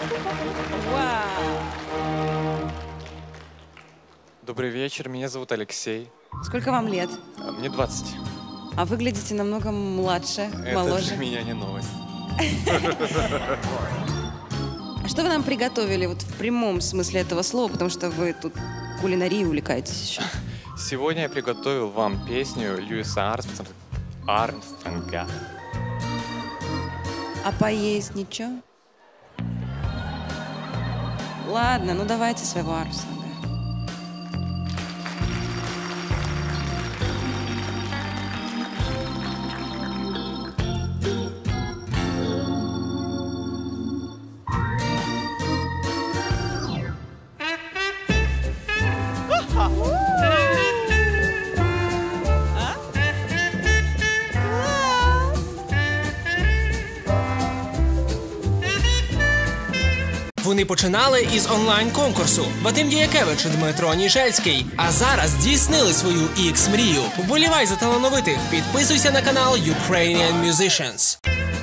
Вау! Добрый вечер, меня зовут Алексей. Сколько вам лет? Мне 20. А выглядите намного младше, Это моложе. для меня не новость. А что вы нам приготовили вот в прямом смысле этого слова, потому что вы тут кулинарией увлекаетесь еще? Сегодня я приготовил вам песню Льюиса Армстронга. А поесть ничего? Ладно, ну давайте своего Армстронга. Вони починали із онлайн-конкурсу Вадим Діякевич і Дмитро Ніжельський. А зараз здійснили свою ікс-мрію. Вболівай за талановитих, підписуйся на канал Ukrainian Musicians.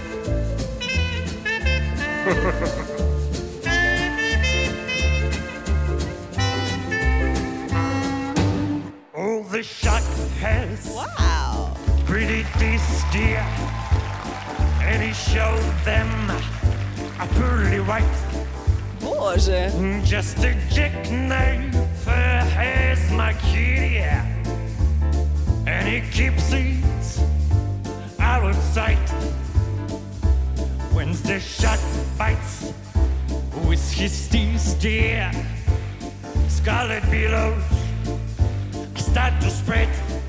Oh, the shot has pretty tasty, and he showed them a pearly white. Боже! Just a jackknife has my kitty, and he keeps it out of sight. When the shot bites with his teeth, scarlet billows start to spread.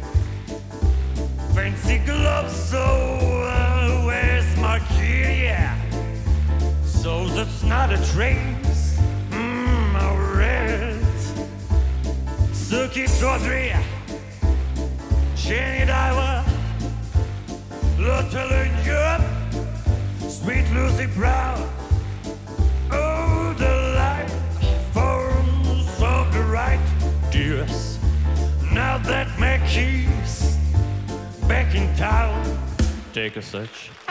Fancy gloves, so where's my kitty? So that's not a trace of red. Suki Chaudhry, Jenny Diver, Lotta Lundgren, Sweet Lucy Brown. Oh, the life forms of the right dears. Now that Mackie's back in town, take a search.